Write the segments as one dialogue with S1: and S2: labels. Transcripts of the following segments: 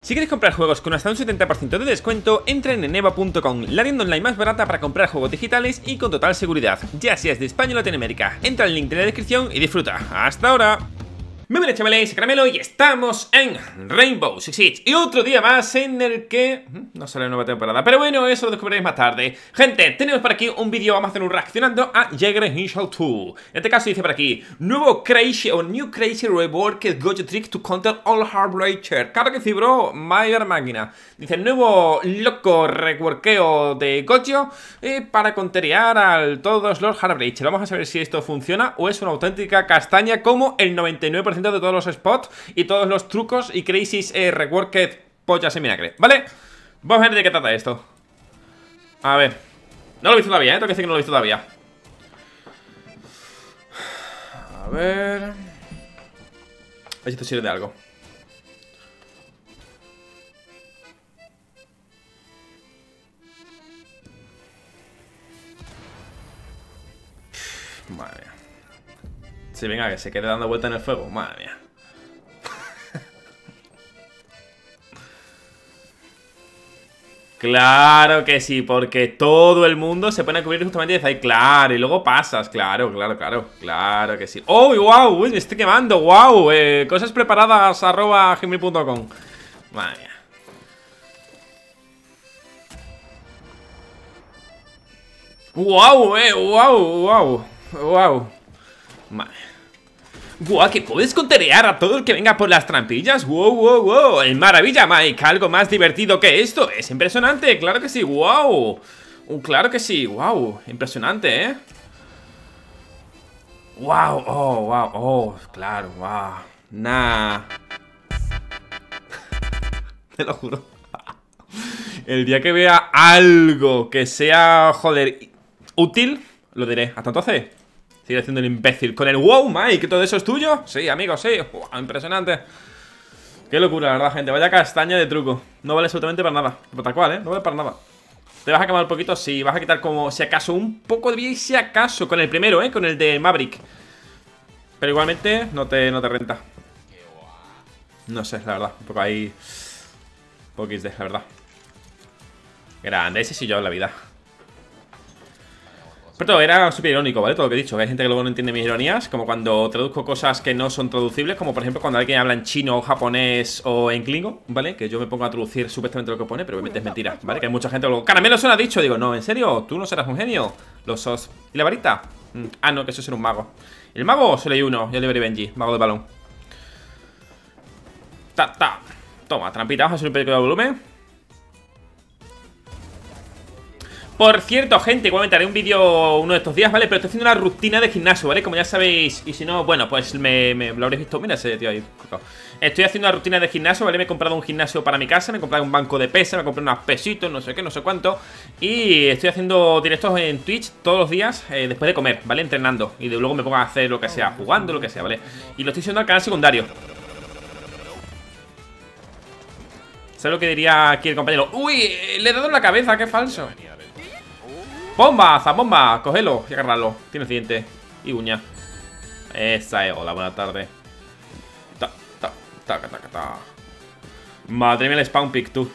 S1: Si quieres comprar juegos con hasta un 70% de descuento, entra en eneba.com, la tienda online más barata para comprar juegos digitales y con total seguridad, ya seas de España o Latinoamérica. Entra al link de la descripción y disfruta. ¡Hasta ahora! Muy bien, chavales, soy Caramelo y estamos en Rainbow Six Siege. Y otro día más en el que... no sale nueva temporada, pero bueno, eso lo descubriréis más tarde. Gente, tenemos por aquí un vídeo, vamos a hacer un reaccionando a Jäger Initial 2. En este caso dice por aquí: New Crazy Reworked Gojo Trick to counter all Hard Breacher. Claro que sí, bro, mayor máquina. Dice: nuevo loco reworkeo de Gojo para conterear a todos los Hard Breacher. Vamos a saber si esto funciona o es una auténtica castaña como el 99% de todos los spots y todos los trucos y crazy reworked pollas en vinagre, ¿vale? Vamos a ver de qué trata esto. A ver. No lo he visto todavía, tengo que decir que no lo he visto todavía. A ver. A ver si esto sirve de algo. Madre mía. Sí, venga, que se quede dando vuelta en el fuego. Madre mía. Claro que sí, porque todo el mundo se pone a cubrir justamente y dice: ay, claro, y luego pasas. Claro que sí. ¡Oh, wow! Uy, me estoy quemando, wow. Cosas preparadas @gmail.com. Madre mía. Wow. Madre. ¡Guau! ¿Que puedes conterear a todo el que venga por las trampillas? ¡Wow! ¡El maravilla, Mike! ¿Algo más divertido que esto? Es impresionante, claro que sí, ¡wow! Claro que sí, ¡wow! Impresionante, ¿eh? ¡Wow! Claro, ¡wow! Nah. Te lo juro. El día que vea algo que sea, joder, útil, lo diré. Hasta entonces sigue haciendo el imbécil con el wow, Mike. ¿Todo eso es tuyo? Sí, amigo, sí. Wow, impresionante. Qué locura, la verdad, gente. Vaya castaña de truco. No vale absolutamente para nada. Pero tal cual, no vale para nada. ¿Te vas a quemar un poquito? Sí. Vas a quitar como, si acaso, un poco de vida y si acaso. Con el primero, con el de Maverick. Pero igualmente no te renta. No sé, la verdad. Un poco ahí. Poquis de, la verdad. Grande, ese sí yo en la vida. Pero todo era súper irónico, ¿vale? Todo lo que he dicho, que hay gente que luego no entiende mis ironías. Como cuando traduzco cosas que no son traducibles. Como por ejemplo cuando alguien habla en chino, japonés o en klingon, ¿vale? Que yo me pongo a traducir supuestamente lo que pone, pero obviamente es mentira, ¿vale? Que hay mucha gente que luego: Caramelo, eso lo ha dicho. Digo: no, ¿en serio? ¿Tú no serás un genio? Lo sos. ¿Y la varita? Ah, no, que eso será un mago. ¿El mago? Solo hay uno, yo Oliver y Benji, mago de balón. Toma, trampita, vamos a subir un poquito de volumen. Por cierto, gente, igualmente haré un vídeo uno de estos días, ¿vale? Pero estoy haciendo una rutina de gimnasio, ¿vale? Como ya sabéis, y si no, bueno, pues me lo habréis visto. Mira ese tío ahí. Estoy haciendo una rutina de gimnasio, ¿vale? Me he comprado un gimnasio para mi casa, me he comprado un banco de pesas, me he comprado unos pesitos, no sé qué, no sé cuánto. Y estoy haciendo directos en Twitch todos los días después de comer, ¿vale? Entrenando. Y luego me pongo a hacer lo que sea, jugando, lo que sea, ¿vale? Y lo estoy haciendo al canal secundario. ¿Sabes lo que diría aquí el compañero? ¡Uy! Le he dado en la cabeza, qué falso. ¡Bomba! ¡Zambomba! Cógelo y agarrarlo. Tiene diente y uña. Esa es. Hola, buenas tardes. Madre mía, el spawn pick, tú.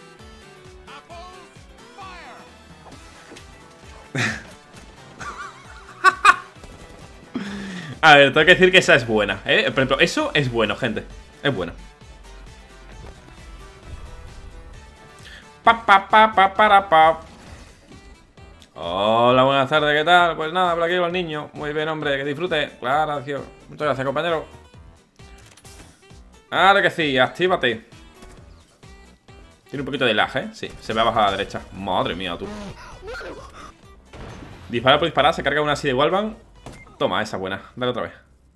S1: A ver, tengo que decir que esa es buena, Por ejemplo, eso es bueno, gente. Es bueno. Hola, buenas tardes, ¿qué tal? Pues nada, por aquí va el niño. Muy bien, hombre, que disfrute. Claro, tío. Muchas gracias, compañero. Ahora que sí, actívate. Tiene un poquito de lag, Sí, se ve abajo a la derecha. Madre mía, tú. Dispara por disparar, se carga una así de wallbang. Toma, esa buena. Dale otra vez.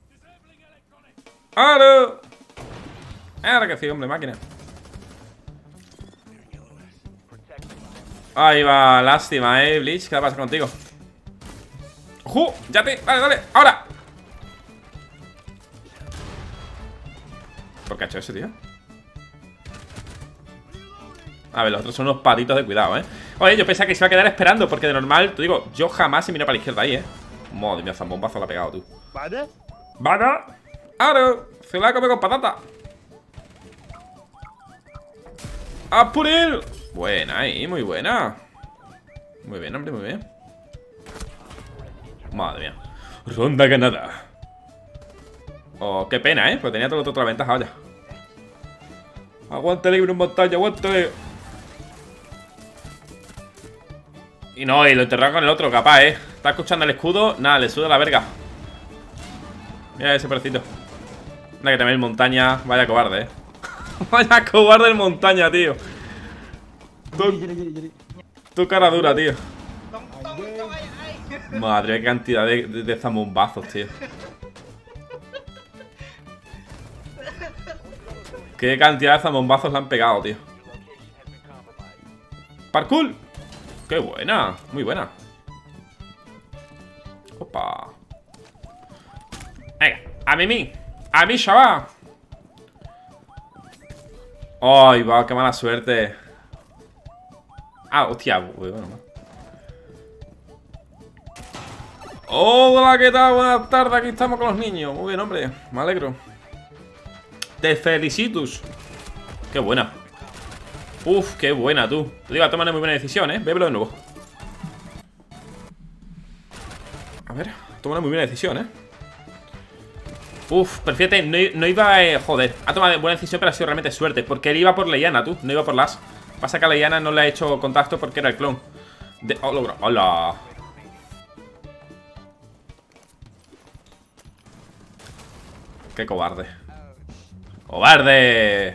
S1: ¡Ahora! Ahora que sí, hombre, máquina. Ahí va, lástima, Bleach. ¿Qué pasa contigo? ¡Ju! ¡Ya te! ¡Dale! ¡Ahora! ¿Por qué ha hecho eso, tío? A ver, los otros son unos patitos de cuidado, Oye, yo pensaba que se iba a quedar esperando, porque de normal, te digo, yo jamás se miro para la izquierda ahí, Madre mía, zambombazo la ha pegado, tú. ¿Vale? ¡Ahora! Se la come con patata. ¡A por él! Buena ahí, muy buena. Muy bien, hombre, muy bien. Madre mía. Ronda ganada. Oh, qué pena, pues tenía todo otra ventaja, vaya. Aguántale, en montaña, aguántale. Y no, y lo enterró con el otro, capaz, Está escuchando el escudo. Nada, le suda la verga. Mira ese parecito. Mira que también el montaña. Vaya cobarde, Vaya cobarde el montaña, tío. Tu cara dura, tío. Madre mía, qué cantidad de zambombazos, tío. Qué cantidad de zambombazos le han pegado, tío. ¡Parkour! ¡Qué buena! Muy buena. Opa. Venga, a mí. A mí, chaval. Ay, va, qué mala suerte. Ah, hostia, bueno. Hola, ¿qué tal? Buenas tardes, aquí estamos con los niños. Muy bien, hombre, me alegro. Te felicito. Qué buena. Uf, qué buena, tú. Te digo, toma una muy buena decisión, Bébelo de nuevo. A ver, toma una muy buena decisión, Uf, perfecto, no iba joder, ha tomado buena decisión, pero ha sido realmente suerte. Porque él iba por Leiana, tú, no iba por las. Pasa que a Leiana no le ha hecho contacto porque era el clon oh, logro, hola. Qué cobarde. ¡Cobarde!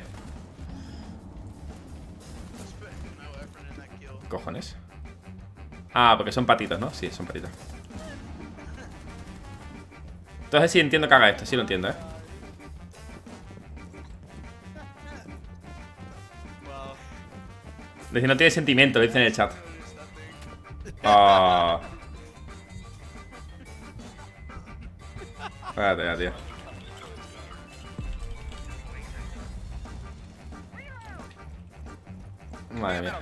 S1: ¿Cojones? Ah, porque son patitos, ¿no? Sí, son patitos. Entonces sí entiendo que haga esto, sí lo entiendo, Dice, no tiene sentimiento, lo dice en el chat. Ah. Espérate ya, tío. Madre mía.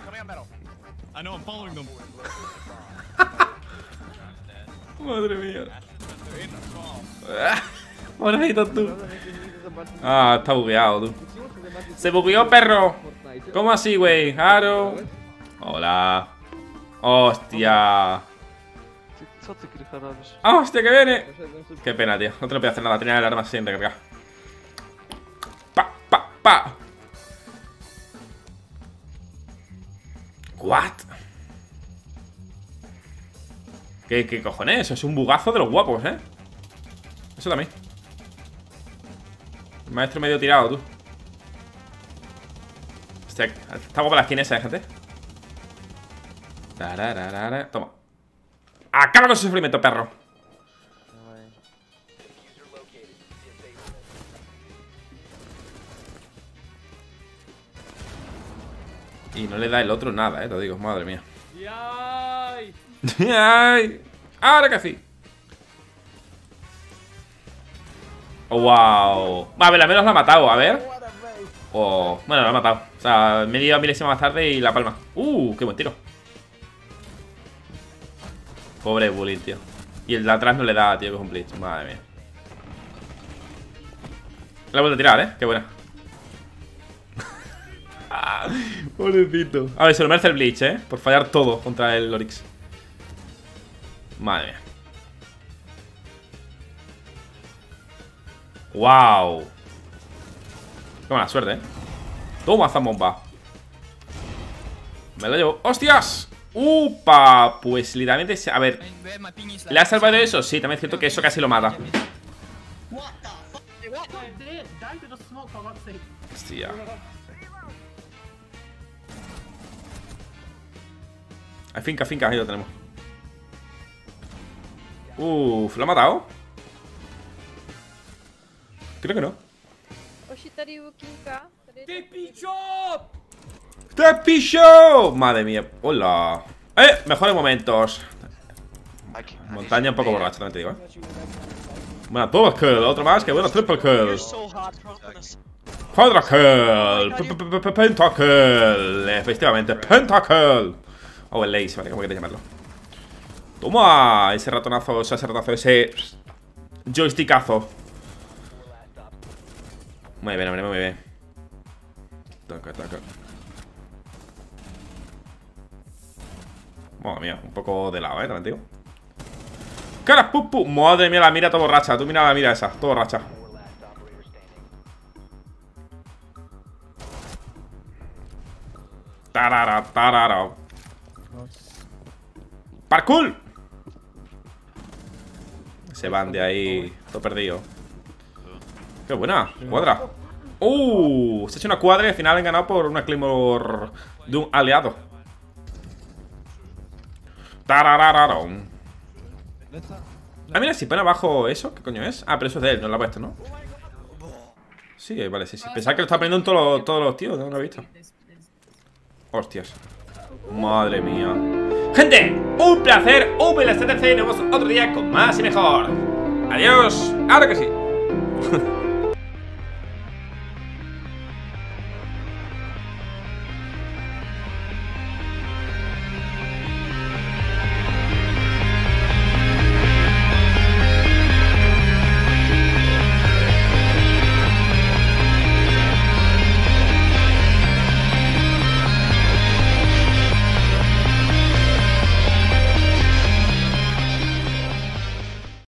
S1: Madre mía. Bonito tú. Ah, está bugueado, tú. Se bugueó, perro. ¿Cómo así, güey? Aro. Hola. Hostia. Hostia, que viene. Qué pena, tío. No te lo puedo hacer nada. Tenía el arma sin recargar. Pa. What? ¿Qué cojones? Eso es un bugazo de los guapos, Eso también. El maestro medio tirado, tú. Hostia, está guapa la skin esa, gente. Toma. Acaba con su sufrimiento, perro. Y no le da el otro nada, te digo, madre mía. ¡Ay! Ahora que sí. Oh, wow. A ver, al menos lo ha matado, a ver. Oh, bueno, lo ha matado. O sea, media milésima más tarde y la palma. Qué buen tiro. Pobre Bully, tío. Y el de atrás no le da, tío, que es un blitz. Madre mía. La he vuelto a tirar, qué buena. Pobrecito. A ver, se lo merece el Bleach, por fallar todo contra el Oryx. Madre mía. Wow. Qué mala suerte, Toma, zambomba. Me lo llevo. ¡Hostias! ¡Upa! Pues literalmente, a ver, ¿le ha salvado eso? Sí, también es cierto que eso casi lo mata. Hostia. Hay finca, ahí lo tenemos. ¿Lo ha matado? Creo que no. ¡Te pilló! Madre mía, hola. Mejores momentos. Montaña un poco borracha, también te digo, Bueno, double kill, otro más, que bueno, triple kill. Quadra kill. Pentakill. Efectivamente, pentakill. O el lace, vale, como quieres llamarlo. Toma, ese ratonazo, ese joystickazo. Muy bien, hombre, muy bien. Taca. Madre mía, un poco de lado, también digo. ¡Cara, pupu! Madre mía, la mira todo borracha. Tú mira la mira esa, todo borracha. Tarara, tarara. ¡Parkour! Se van de ahí, todo perdido. ¡Qué buena! Cuadra. Se ha hecho una cuadra y al final han ganado por una Claymore de un aliado. Tararararon. Ah, mira, si pone abajo eso, ¿qué coño es? Ah, pero eso es de él, no lo ha puesto, ¿no? Sí, vale, sí, sí. Pensaba que lo está poniendo en todos los tíos, no lo he visto. Hostias. Madre mía. Gente, un placer, VLSTC. Nos vemos otro día con más y mejor. Adiós. Ahora que sí.